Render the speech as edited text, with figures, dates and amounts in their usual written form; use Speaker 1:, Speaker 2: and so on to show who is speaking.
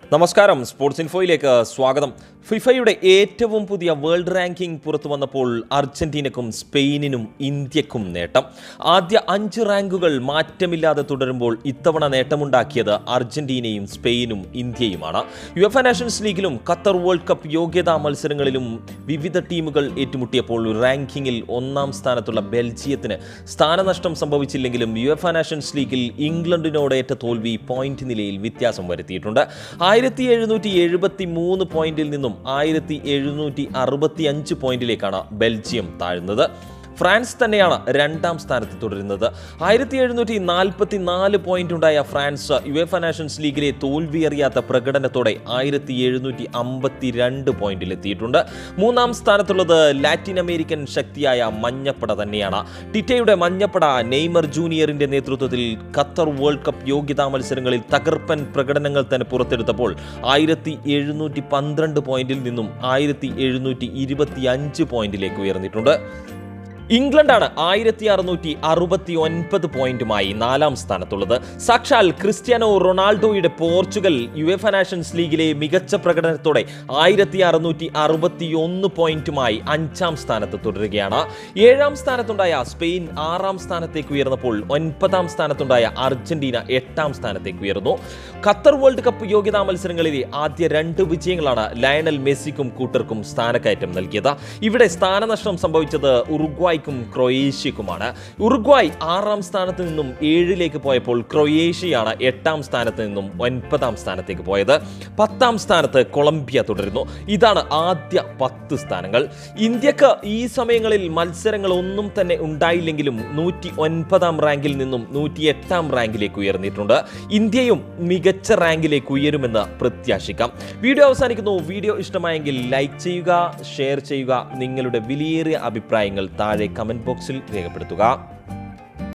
Speaker 1: നമസ്കാരം, സ്പോർട്സ് ഇൻഫോയിലേക്ക് സ്വാഗതം. ഫിഫയുടെ ഏറ്റവും പുതിയ വേൾഡ് റാങ്കിംഗ് പുറത്തു വന്നപ്പോൾ അർജന്റീനക്കും സ്പെയിനിനും ഇന്ത്യക്കും നേട്ടം. ആദ്യ 5 റാങ്കുകൾ മാറ്റമില്ലാതെ തുടരുമ്പോൾ ഇത്തവണ നേട്ടമുണ്ടാക്കിയത് അർജന്റീനയും സ്പെയിനും ഇന്ത്യയുമാണ്. യുഎഫ നാഷൻസ് ലീഗിലും ഖത്തർ വേൾഡ് കപ്പ് യോഗ്യതാ മത്സരങ്ങളിലും വിവിധ ടീമുകൾ ഏറ്റുമുട്ടിയപ്പോൾ റാങ്കിങ്ങിൽ 1-ാം സ്ഥാനത്തുള്ള ബെൽജിയത്തിന് സ്ഥാനനഷ്ടം സംഭവിച്ചില്ലെങ്കിലും യുഎഫ നാഷൻസ് ലീഗിൽ ഇംഗ്ലണ്ടിനോടേറ്റ തോൽവി പോയിന്റ് നിലയിൽ വ്യത്യാസം വരുത്തിയിട്ടുണ്ട്. 1773 പോയിന്റിൽ നിന്നും 1765 പോയിന്റിലേക്കാണ് ബെൽജിയം താഴ്ന്നത്. ഫ്രാൻസ് തന്നെയാണ് 2-ാം സ്ഥാനത്ത് തുടരുന്നത്. 1744 പോയിന്റ് ഉണ്ടായ ഫ്രാൻസ് യുഎഫ നാഷൻസ് ലീഗിലെ തോൽവിയറിയാത്ത പ്രകടനത്തോടെ 1752 പോയിന്റിലെത്തിയിട്ടുണ്ട്. 3-ാം സ്ഥാനത്തുള്ളത് ലാറ്റിൻ അമേരിക്കൻ ശക്തിയായ മഞ്ഞപ്പട തന്നെയാണ്. ടിറ്റയുടെ മഞ്ഞപ്പട നെയ്മർ ജൂനിയറിന്റെ നേതൃത്വത്തിൽ ഖത്തർ വേൾഡ് കപ്പ് യോഗ്യതാ മത്സരങ്ങളിൽ തകർപ്പൻ പ്രകടനങ്ങൾ തന്നെ പുറത്തെടുത്തപ്പോൾ 1712 പോയിന്റിൽ നിന്നും 1725 പോയിന്റിലേക്ക് ഉയർന്നിട്ടുണ്ട്. ഇംഗ്ലണ്ടാണ് 1669 പോയിന്റുമായി 4-ാം സ്ഥാനത്തുള്ളത്. സാക്ഷാൽ ക്രിസ്ത്യാനോ റൊണാൾഡോയുടെ പോർച്ചുഗൽ യുഎഫ നാഷൻസ് ലീഗിലെ മികച്ച പ്രകടനത്തോടെ 1661 പോയിന്റുമായി 5-ാം സ്ഥാനത്ത് തുടരുകയാണ്. 7-ാം സ്ഥാനത്തുണ്ടായ സ്പെയിൻ 6-ാം സ്ഥാനത്തേക്ക് ഉയർന്നപ്പോൾ 9-ാം സ്ഥാനത്തുണ്ടായ അർജന്റീന 8-ാം സ്ഥാനത്തേക്ക് ഉയർന്നു. ഖത്തർ വേൾഡ് കപ്പ് യോഗ്യതാ മത്സരങ്ങളിലെ ആദ്യ 2 വിജയങ്ങളാണ് ലയണൽ മെസ്സിക്കും കൂട്ടർക്കും സ്ഥാനക്കയറ്റം നൽകിയത്. ഇവിടെ സ്ഥാനനഷ്ടം സംഭവിച്ചത് ഉറുഗ്വായ് ക്രൊയേഷ്യക്കുമാണ്. ഉറുഗ്വായ് 6-ാം സ്ഥാനത്ത് നിന്നും 7-ലേക്ക് പോയപ്പോൾ ക്രൊയേഷ്യയാണ് 8-ാം സ്ഥാനത്ത് നിന്നും 9-ാം സ്ഥാനത്തേക്ക് പോയത്. 10-ാം സ്ഥാനത്ത് കൊളംബിയ തുടരുന്നു. ഇതാണ് ആദ്യ 10 സ്ഥാനങ്ങൾ. ഇന്ത്യക്ക് ഈ സമയങ്ങളിൽ മത്സരങ്ങൾ ഒന്നും തന്നെ ഉണ്ടായില്ലെങ്കിലും 109-ാം റാങ്കിൽ നിന്നും 108-ാം റാങ്കിലേക്ക് ഉയർന്നിട്ടുണ്ട്. ഇന്ത്യയും മികച്ച റാങ്കിലേക്ക് ഉയരുമെന്ന് പ്രത്യാശിക്കാം. വീഡിയോ അവസാനിക്കുന്നു. വീഡിയോ ഇഷ്ടമായെങ്കിൽ ലൈക്ക് ചെയ്യുക, ഷെയർ ചെയ്യുക. നിങ്ങളുടെ വിലയേറിയ അഭിപ്രായങ്ങൾ താഴെ കമന്റ് ബോക്സിൽ രേഖപ്പെടുത്തുക.